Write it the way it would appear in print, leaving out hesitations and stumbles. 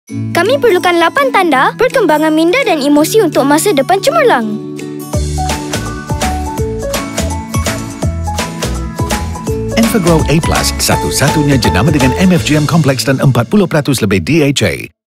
Kami perlukan 8 tanda perkembangan minda dan emosi untuk masa depan cemerlang. Enfagrow A+, satu-satunya jenama dengan MFGM kompleks dan 40% lebih DHA.